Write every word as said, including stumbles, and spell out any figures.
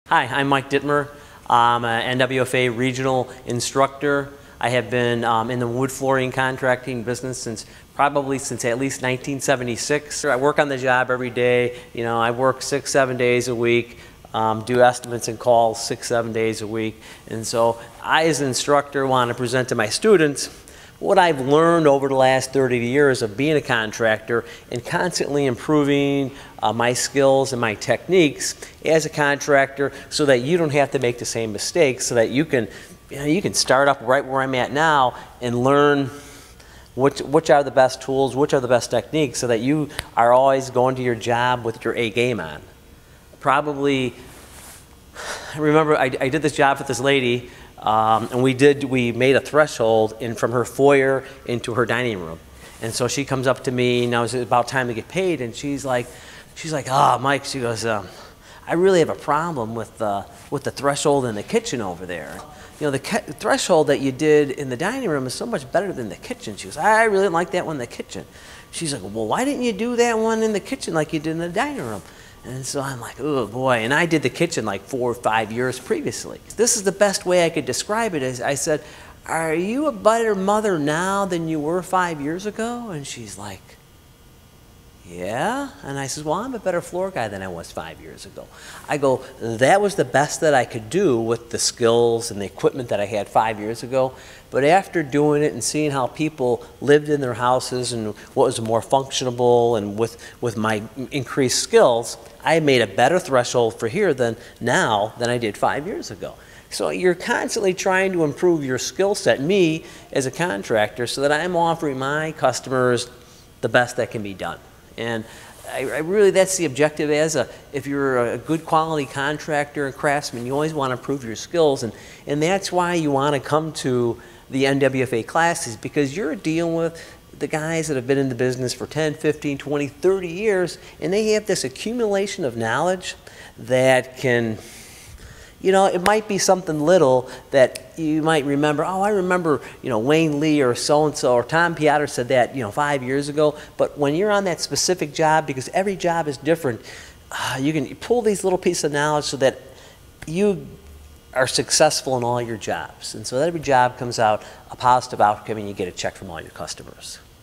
Hi, I'm Mike Dittmer. I'm an N W F A regional instructor. I have been um, in the wood flooring contracting business since probably since at least nineteen seventy-six. I work on the job every day. You know, I work six, seven days a week, um, do estimates and calls six, seven days a week. And so I, as an instructor, want to present to my students what I've learned over the last thirty years of being a contractor and constantly improving uh, my skills and my techniques as a contractor so that you don't have to make the same mistakes, so that you can, you know, you can start up right where I'm at now and learn which, which are the best tools, which are the best techniques, so that you are always going to your job with your A game on. Probably, I remember I, I did this job with this lady. Um, and we did, we made a threshold in from her foyer into her dining room. And so she comes up to me, and now it's about time to get paid, and she's like, she's like, ah, Mike, she goes, um, I really have a problem with, uh, with the threshold in the kitchen over there. You know, the threshold that you did in the dining room is so much better than the kitchen. She goes, I really didn't like that one in the kitchen. She's like, well, why didn't you do that one in the kitchen like you did in the dining room? And so I'm like, oh boy, and I did the kitchen like four or five years previously. This is the best way I could describe it. Is I said, are you a better mother now than you were five years ago? And she's like, yeah. And I said, well, I'm a better floor guy than I was five years ago. I go, that was the best that I could do with the skills and the equipment that I had five years ago. But after doing it and seeing how people lived in their houses and what was more functional, and with, with my increased skills, I made a better threshold for here than now than I did five years ago. So you're constantly trying to improve your skill set, me as a contractor, so that I'm offering my customers the best that can be done. And I, I really, that's the objective. As a, if you're a good quality contractor and craftsman, you always want to improve your skills, and, and that's why you want to come to the N W F A classes, because you're dealing with the guys that have been in the business for ten, fifteen, twenty, thirty years, and they have this accumulation of knowledge that can, you know, it might be something little that you might remember, oh, I remember, you know, Wayne Lee or so-and-so or Tom Piotr said that, you know, five years ago. But when you're on that specific job, because every job is different, uh, you can pull these little pieces of knowledge so that you are successful in all your jobs. And so that every job comes out a positive outcome and you get a check from all your customers.